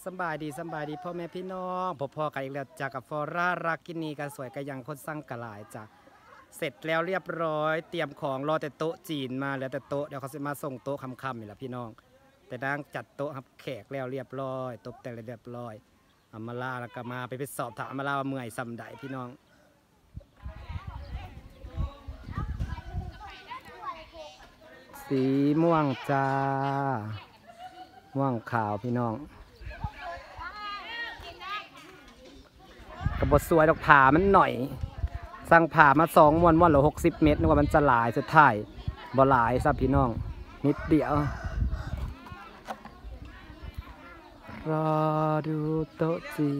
สบายดีพ่อแม่พี่น้องพ่อกันอีกแล้วจากกับฟอร่ารักกินีกันสวยกันยังคนสร้างกระหลายจ้ะเสร็จแล้วเรียบร้อยเตรียมของรอแต่โต๊ะจีนมาแล้วแต่โต๊ะเดี๋ยวเขาจะมาส่งโต๊ะคำๆนี่แหละพี่น้องแต่นางจัดโต๊ะครับแขกแล้วเรียบร้อยตกแต่งเรียบร้อยอามาลาแล้วก็มาไปสอบถามอามาลาว่าเมื่อยซ้ำใดพี่น้องสีม่วงจ้าม่วงขาวพี่น้องกับบทสวยดอกผ่ามันหน่อยสั่งผ่ามา2 ม้วนหรือ60 เมตรนึกว่ามันจะหลายสุดท้ายบ่หลายซับพี่น้องนิดเดียวรอดูโต๊ะจี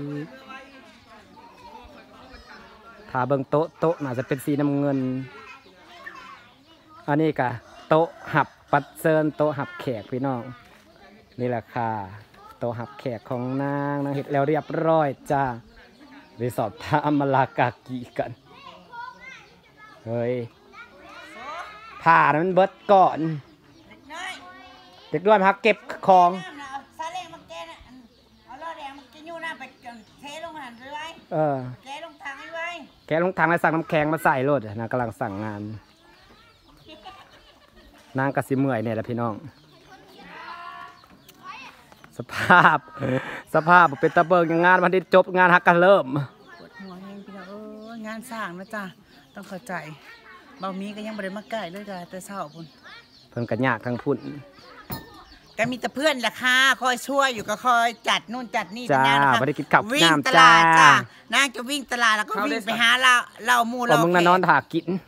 ถ้าเบิ่งโต๊ะน่าจะเป็นสีน้ำเงินอันนี้กะโต๊ะหับปัดเซินโต๊ะหับแขกพี่น้องนี่แหละค่ะโต๊ะหับแขกของนางเห็ดแล้วเรียบร้อยจ้าไปสอบถามมาลากากีกันเฮ้ยผ่ามันเบิดก่อนเด็กด้วยพักเก็บของซาเล้งมาแกน่ะเอาล้อแดงมากินอยู่หน้าไปเทลงหันไปไว้แกลงทางให้ไว้แกลงทางแล้วสั่งน้ำแข็งมาใส่รถนะกำลังสั่งงานนางกระสิเมื่อยเนี่ยแหละพี่น้องสภาพเป็นตะเบิงงานวันที่จบงานฮักกันเริ่มปวดหัวแห้งพี่น้องงานสร้างนะจ๊ะต้องเข้าใจเบามีก็ยังบริมาใกล้เลยจ้ะแต่เศร้าพุ่นเพิ่นกันยากทั้งพุ่นก็มีแต่เพื่อนแหละค่ะคอยช่วยอยู่ก็คอยจัดนู่นจัดนี่จ้าไม่ได้กินข้าววิ่งตลาดจ้านางจะวิ่งตลาดแล้วก็วิ่งไปหาเราหมู่เรามึงนอนถากิน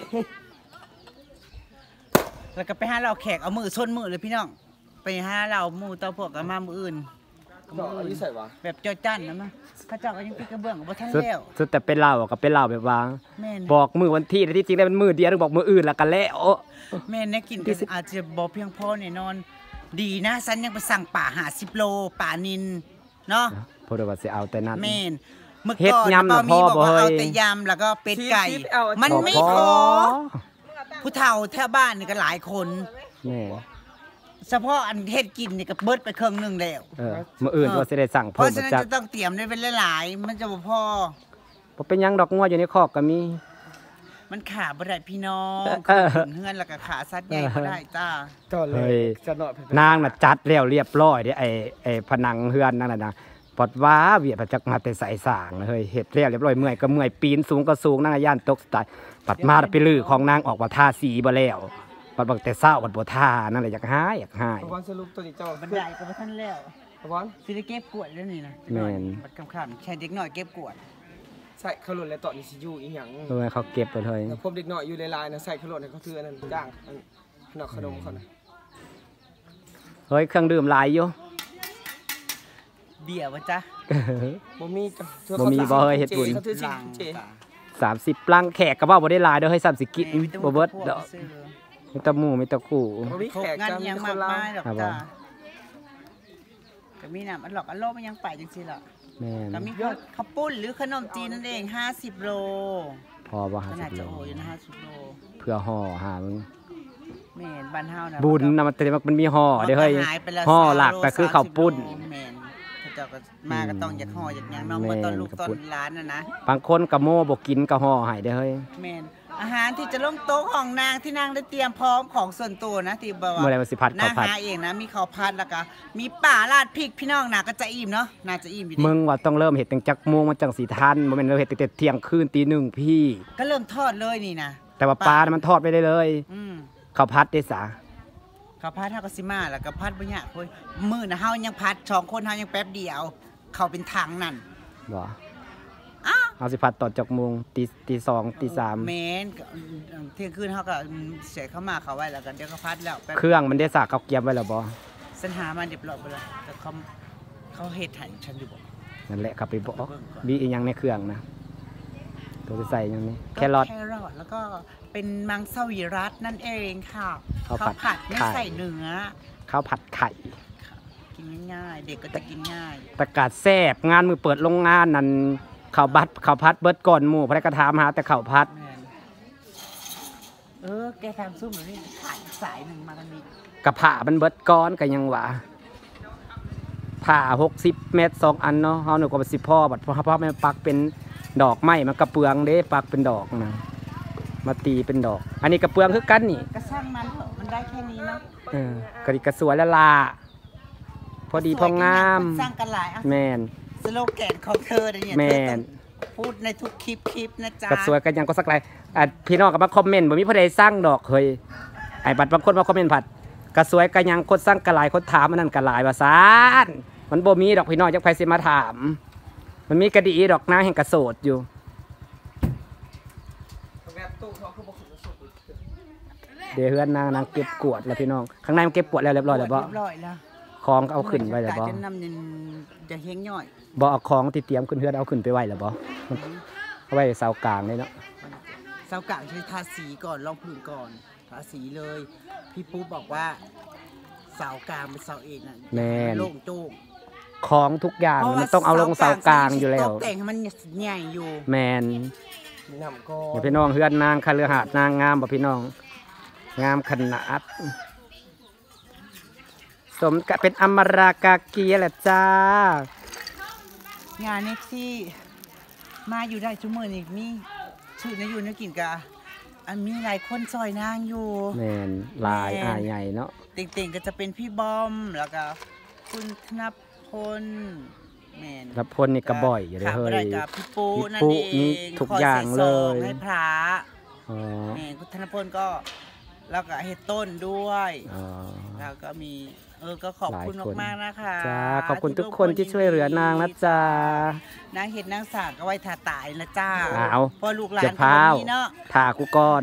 แล้วก็ไปหาเราแขกเอามือชนมือเลยพี่น้องไปหาเราหมู่เตาพวกกับมามืออื่นแบบเจ้าจั่นนะมั้งข้าเจ้าก็ยังติดกระเบื้องกับท่านแล้วสุดแต่เป็นเรากับเป็นเราแบบว่าบอกมือวันที่แต่ที่จริงแล้วมันมือเดียวหรือบอกมืออื่นแล้วกันแล้วแม่เนี่ยกินกันอาจจะบอกเพียงพอเนี่ยนอนดีนะฉันยังไปสั่งป่า50 โลป่านินเนาะพอเดี๋ยวว่าจะเอาแต่นั้นแม่นเมื่อก่อนก็มีบอกว่าเอาแต่ยำแล้วก็เป็ดไก่มันไม่พอผู้เฒ่าแถวบ้านนี่ก็หลายคนเฉพาะอันเฮ็ดกินนี่ก็เบิดไปครึ่งนึงแล้วมื้ออื่นก็สิได้สั่งเพิ่มเพราะฉะนั้นจะต้องเตรียมได้เป็นหลายๆมันจะบ่พอบ่เป็นยังดอกงัวอยู่ในคอกก็มีมันขาบ่ได้พี่น้องเฮือนแล้วก็ขาสัตว์ใหญ่บ่ได้จ้าเฮ้ยนางน่ะจัดแล้วเรียบร้อยเด้ไอ้ผนังเฮือนนั่นน่ะนะปดว่าเวียดจักมาแต่สายสางเฮ้ยเฮ็ดแล้วเรียบร้อยเมื่อยก็เมื่อยปีนสูงก็สูงนางย่านตกสไตล์ปัดมาไปลื้อของนางออกว่าทาสีบ่แล้วปัดบักแต่เศร้าปัดบ่ทานั่นแหละอยากหายวันสรุปตัวนี้เจ้าบันไดก็บ่ทันแล้ววันสิได้เก็บกวดแล้วนี่นะแม่นบัดค่ำๆแค่เด็กน้อยเก็บกวดใส่ขลุ่นแล้วตอนนี้สิอยู่อีหยังเขาเก็บไปเลยพบเด็กน้อยอยู่หลายๆนะใส่ขลุ่นให้เขาถืออันนั้นจ้างขนมเขาน่ะเฮ้ยเครื่องดื่มหลายอยู่เบียร์วะจ๊ะบ่มีบ่เฮ้ยเฮ็ดบุญ30 ปลังแขกก็ว่าบ่ได้หลายเด้อเฮ้ย30กินบ่เบิดดอกมีตะหมู่มีตะกูมีแขกงานยังมากมายดอกจ้าก็มีน้ำอันหลอกอันโลมันยังไปจังซี่ล่ะก็มีข้าวปุ้นหรือขนมจีนนั่นเอง50 โลพอบ่50 โลน่าจะโอ้ยนะ50 โลเพื่อห่อหามึงแม่นบ้านเฮานะบุญนะมันมีห่อเด้อเฮ้ยห่อหลักก็คือข้าวปุ้นแม่นเจ้าก็มาก็ต้องอยากห่ออยากหยังน้องบ่ตอนลูกตอนหลานนะบางคนก็โม่บ่กินก็ห่อให้เด้อเฮ้ยแม่นอาหารที่จะลงโต๊ะของนางที่นางได้เตรียมพร้อมของส่วนตัวนะที่บอกว่าเมื่อไรมันสิผัดข้าวผัดหาเองนะมีข้าวผัดแล้วก็มีป่าราดพริกพี่น้องน่ะก็จะอิ่มเนาะน่าจะอิ่มอยู่มึงว่าต้องเริ่มเฮ็ดตั้งจักโมงมันจังสิทันบ่แม่นเฮ็ดตั้งแต่เที่ยงคืนตี 1พี่ก็เริ่มทอดเลยนี่นะแต่ว่าปลามันทอดไปได้เลยข้าวผัดได้ซะข้าวผัดเฮาก็สิมาแล้วก็ผัดบ่ยากเฮ้ยมื้อน่ะเฮายังผัด2 คนเฮายังแป๊บเดียวเข้าเป็นถังนั่นบ่เอาสิผัดตอนจักโมงตี 2 ตี 3 แม่นเที่ยงคืนเฮาก็เสียเข้ามาเขาไว้แล้วก็เดี๋ยวก็ผัดแล้วเครื่องมันได้ซากเขาเก็บไว้แล้วบ่สัญหามาเรียบร้อยบ่ล่ะแต่เขาเฮ็ดให้ฉันอยู่บ่นั่นแหละครับไปบอกมีอีหยังในเครื่องนะตัวจะใส่อย่างนี้แครอทแล้วก็เป็นมังสวิรัตินั่นเองค่ะข้าวผัดไม่ใส่เนื้อข้าวผัดไข่กินง่ายๆเด็กก็จะกินง่ายตะกาดแซ่บงานมือเปิดโรงงานนั่นข้าวพัดเบิดก่อนหมู่พระกระถามหาแต่ข้าวพัดแกทำซุ่มหรือนี่ขายสายหนึ่งมากันนี้กระผามันเบิดก้อนกันยังหวะทผ่า60 เมตร2 อันเนาะเฮาหนูก็สิพ่อบัดเพราะแม่ปักเป็นดอกไม้มันกระเปืองเด้ปักเป็นดอกนะมาตีเป็นดอก อันนี้กระเปืองคือกันนี่กระช่างมันเถอะมันได้แค่นี้เนาะกระดิกระสวยละลาพอดีพองามสร้างกันหลายแมนสโลแกนของเธอเนี่ยแมนพูดในทุกคลิปนะจ๊ะกระสวยกันยังก็สักไรพี่น้องก็มาคอมเมนต์บ่มีผู้ใดสร้างดอกเฮ้ยไอ้บัดบางคนมาคอมเมนต์ผัดกระสวยกันยังคนสร้างกระหลายคนถามมันนั่นกระหลายว่าซานมันบ่มีดอกพี่น้องจักไผสิมาถามมันมีกระดีดอกนางแห่งกระโสดอยู่เดี๋ยวเฮือนนางเก็บกวดแล้วพี่น้องข้างในมันเก็บกวดแล้วเรียบร้อยแล้วบ่ของเอาขึ้นไว้แล้วบ่จะนำจะเฮงย่อยบ่เอาของที่เตรียมขึ้นเฮือนเอาขึ้นไปไว้แล้วบ่เอาไว้เสากลางเลยเนาะเสากลางใช้ทาสีก่อนรองพื้นก่อนทาสีเลยพี่ปุ๊บบอกว่าเสากลางเป็นเสาเอกน่ะแม่นโล่งโจ้งของทุกอย่างมันต้องเอาลงเสากลางอยู่แล้วแต่งให้มันใหญ่อยู่แมนอย่าพี่น้องเฮือนนางคาเรือหาดนางงามบ่พี่น้องงามขนาดสมกับเป็นอมรากากีแหละจ้างานนี้ที่มาอยู่ได้ชั่วโมงนี้มีชื่อในอยู่ในกินกะมีหลายคนซอยนางอยู่แมนลายใหญ่เนาะติ่งๆก็จะเป็นพี่บอมแล้วก็คุณธนพลแมนธนพลนี่กระบ่อยอยู่เลยเฮ้ยพี่ปูนั่นเองทุกอย่างเลยให้พระแมนคุณธนพลก็แล้วก็เฮ็ดต้นด้วยแล้วก็มีก็ขอบคุณมากๆนะคะจ้าขอบคุณทุกคนที่ช่วยเหลือนางนะจ้านางเห็ดนางสากก็ไว้ถ่าตายนะจ้าพอลูกหลานคนนี้เนาะถ่ากูก่อน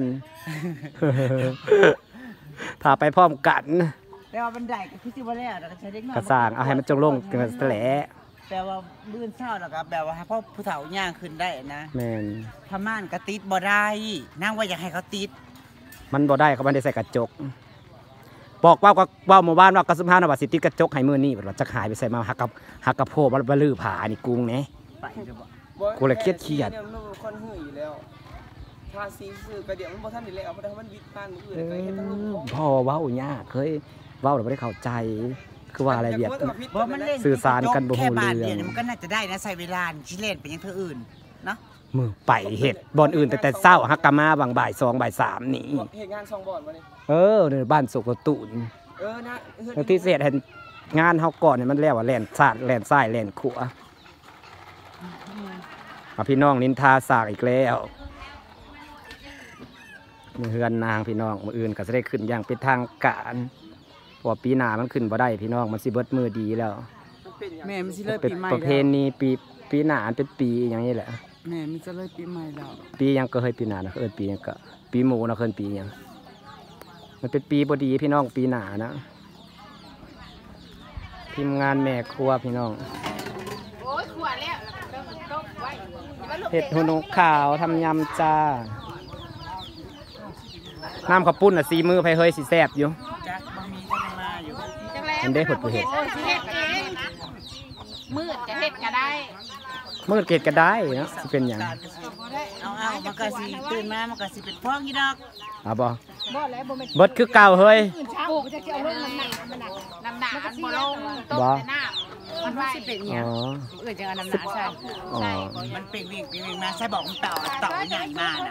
ถ่าไปพร้อมกันแต่ว่าบันไดก็คือสิบ่แล้วเราใช้เด็กน้อยกระสางเอาให้มันจงลงกันแหละแปลว่าบื้นเศร้าแล้วก็แบบว่าให้พ่อผู้เฒ่าย่างขึ้นได้นะแม่นพม่านกระติดบ่ได้นางว่าอยากให้เขาติดมันบ่ได้เขาไม่ได้ใส่กระจกบอกว่าหมู่บ้านว่ากระสุนห้านะว่าสิติดกระจกให้มือนี่แบบจะหายไปใส่มาหักกระโพกบลื้อผานี่กุ้งเนี่ยกูเลยเครียดคนหื่นอยู่แล้วทาสีซื้อกระเดี๋ยวมันบ่ทันนี่แล้วเพราะมันวิดบ้านมืออื่นไปเฮ็ดทั้งลูกพ่อเว้ายากเคยเว้าแล้วไม่ได้เข้าใจคือว่าอะไรแบบสื่อสารกันบ่ฮู้เรื่องมันก็น่าจะได้นะใส่เวลาชิเล่นไปยังเธออื่นเนาะมือไปเห็ดบอนอื่นแต่เศร้าฮักกะมาบางบ่าย2 บ่าย 3นี่เหตุงาน2 บ่อนมานี่ในบ้านสุกตูนนะที่เสร็จเห็นงานเฮาก่อนเนี่ยมันแล้วว่าแล่นซาดแล่นซ้ายแล่นขวาพี่น้องนินทาสากอีกแล้วเฮือนนางพี่น้องมื้ออื่นก็จะได้ขึ้นอย่างเป็นทางการเพราะปีหน้ามันขึ้นบ่ได้พี่น้องมันสิเบิดมือดีแล้วแม่มันสิเลยปีใหม่ประเพณีปีหน้าเป็นปีอย่างนี้แหละแม่มันจะเลยปีใหม่แล้วปียังก็เคยปีหนานะปียังก็ปีหมูนะเคยปียังมันเป็นปีบดีพี่น้องปีหนานะทีมงานแม่ครัวพี่น้องเห็ดหูหนูขาวทำยำจ้าน้ำข้าวปุ้นอ่ะสีมือไผเฮยสีแซ่บอยู่มันได้หดเห็ดมืดจะเห็ดก็ได้มืดเกตก็ได้เนาะสิเป็นอย่างเอามันก็สิตื่นมามันก็สิเป็นพวกนี้ดอกบ่เบิดคือเก่าเฮ้ยน้ำหนักบ่ลงต้มแต่น้ำมันสิเป็นอย่างจะเอาน้ำหนักใช่มันเป็นวิ่งมาใช่บอกมันเต่าใหญ่มาก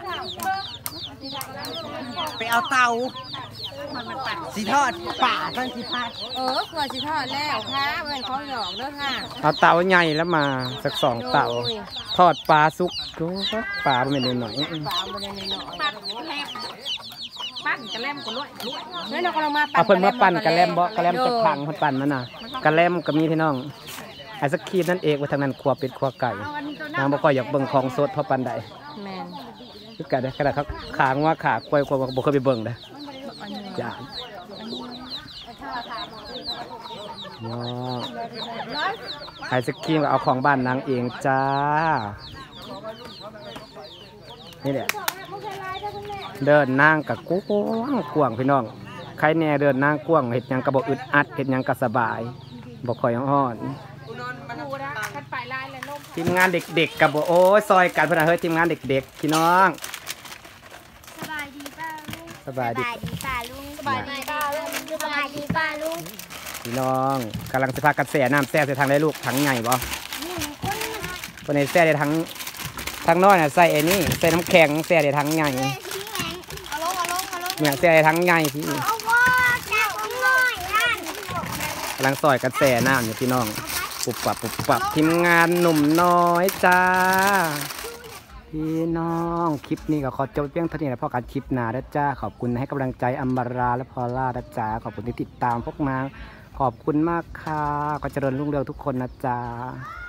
ไปเอาเต่าสีทอดป่าต้นสีทอดขวดสีทอดแล้วค่ะเงินของหยอกเด้อค่ะเอาเต่าใหญ่แล้วมาสัก2 เต่าทอดปลาสุกดูปลาไม่ได้หน่อยปลาไม่ได้หน่อยปั้นกระแลมก็ลวดแล้วเราก็ลงมาเอาเพิ่นมาปั้นกระแลมบ่กระแลมจะพังเพิ่นปั้นมันน่ะกระแลมก็มีพี่น้องไอ้สักคีบนั่นเองว่าทางนั้นครัวเป็ดครัวไก่นางบ่ค่อยอยากเบิ่งของสดเพราะปานใดแม่นคือกันได้ขนาดเขาขางว่าขาควายควายบ่เคยไปเบิ่งเด้อจ้าไอศครีมก็เอาของบ้านนางเองจ้านี่แหละเดินนางกับกว้างพี่น้องใครแน่เดินนางกว้างเห็ดยังกระบอกอึดอัดเห็ดยังกระสบายบอกคอยห้อนทีมงานเด็กๆกับโอ้ยซอยกันเพื่อนเฮ้ยทีมงานเด็กๆพี่น้องสบายดีป้าลุงสบายดีป้าลุงสบายดีป้าลุงสบายดีป้าลุงพี่น้องกำลังจะพากันแส่น้ำแส่ใส่ทางได้ลูกถังใหญ่บ่คนในแส่ได้ทั้งน้อยน่ะใส่ไอ้นี่ใส่น้ำแข็งแส่ได้ทั้งใหญ่เนี่ยแส่ได้ทั้งใหญ่พี่กำลังซอยกันแส่น้ำอยู่พี่น้องปุบปับทีมงานหนุ่มน้อยจ้าพี่น้องคลิปนี้ก็ขอจบเพียงเท่านี้นะพ่อการคลิปหน้านะจ้าขอบคุณให้กำลังใจอัมบาราและพอลล่านะจ้าขอบคุณที่ติดตามพวกนางขอบคุณมากค่ะก็เจริญรุ่งเรืองทุกคนนะจ้า